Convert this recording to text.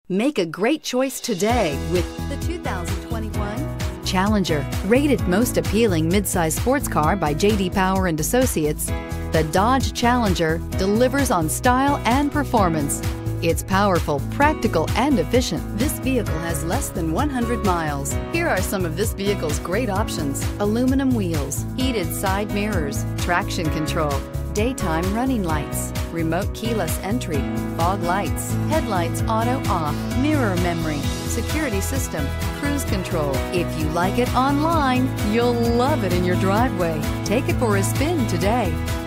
Make a great choice today with the 2021 Challenger. Rated most appealing midsize sports car by J.D. Power and Associates, the Dodge Challenger delivers on style and performance. It's powerful, practical, and efficient. This vehicle has less than 100 miles. Here are some of this vehicle's great options: aluminum wheels, heated side mirrors, traction control, daytime running lights, remote keyless entry, fog lights, headlights auto off, mirror memory, security system, cruise control. If you like it online, you'll love it in your driveway. Take it for a spin today.